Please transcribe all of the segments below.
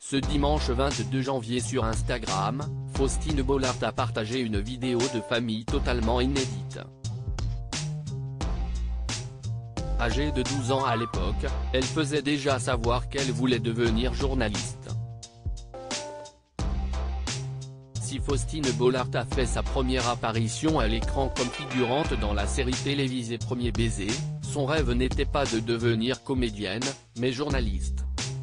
Ce dimanche 22 janvier sur Instagram, Faustine Bollaert a partagé une vidéo de famille totalement inédite. Âgée de 12 ans à l'époque, elle faisait déjà savoir qu'elle voulait devenir journaliste. Si Faustine Bollaert a fait sa première apparition à l'écran comme figurante dans la série télévisée Premier baiser, son rêve n'était pas de devenir comédienne, mais journaliste.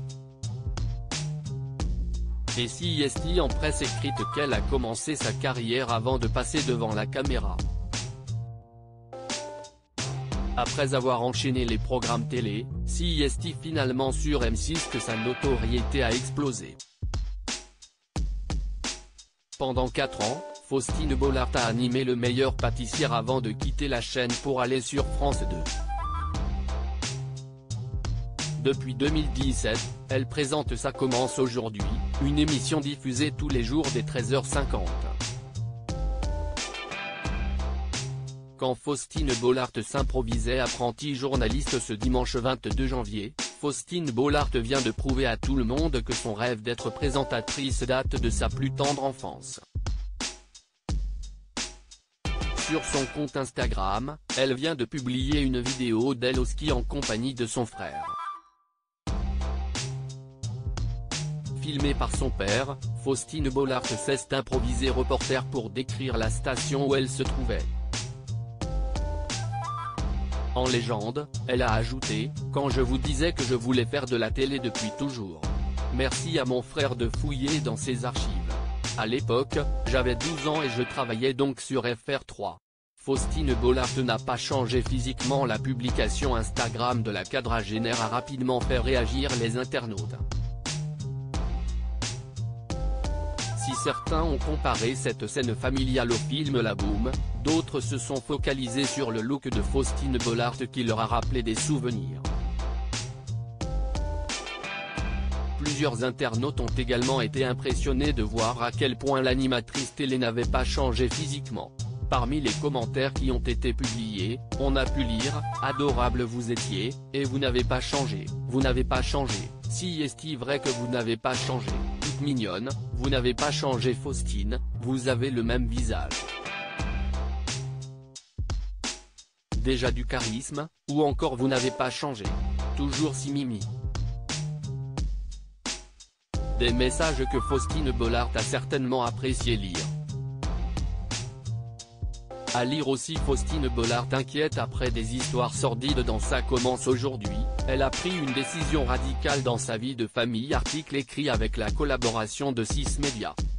Et CIST en presse écrite qu'elle a commencé sa carrière avant de passer devant la caméra. Après avoir enchaîné les programmes télé, CIST finalement sur M6 que sa notoriété a explosé. Pendant 4 ans, Faustine Bollaert a animé Le Meilleur Pâtissier avant de quitter la chaîne pour aller sur France 2. Depuis 2017, elle présente Ça commence aujourd'hui, une émission diffusée tous les jours dès 13h50. Quand Faustine Bollaert s'improvisait apprentie journaliste ce dimanche 22 janvier, Faustine Bollaert vient de prouver à tout le monde que son rêve d'être présentatrice date de sa plus tendre enfance. Sur son compte Instagram, elle vient de publier une vidéo d'elle au ski en compagnie de son frère. Filmée par son père, Faustine Bollaert s'est improvisée reporter pour décrire la station où elle se trouvait. En légende, elle a ajouté « Quand je vous disais que je voulais faire de la télé depuis toujours. Merci à mon frère de fouiller dans ses archives. À l'époque, j'avais 12 ans et je travaillais donc sur FR3. » Faustine Bollaert n'a pas changé physiquement. La publication Instagram de la quadragénaire a rapidement fait réagir les internautes. Si certains ont comparé cette scène familiale au film La Boum, d'autres se sont focalisés sur le look de Faustine Bollaert qui leur a rappelé des souvenirs. Plusieurs internautes ont également été impressionnés de voir à quel point l'animatrice télé n'avait pas changé physiquement. Parmi les commentaires qui ont été publiés, on a pu lire « Adorable vous étiez, et vous n'avez pas changé, vous n'avez pas changé, si est-il vrai que vous n'avez pas changé, toute mignonne, vous n'avez pas changé Faustine, vous avez le même visage. Déjà du charisme, ou encore vous n'avez pas changé, toujours si mimi ». Des messages que Faustine Bollaert a certainement apprécié lire. À lire aussi Faustine Bollaert inquiète après des histoires sordides dans Ça commence aujourd'hui, elle a pris une décision radicale dans sa vie de famille. Article écrit avec la collaboration de 6 médias.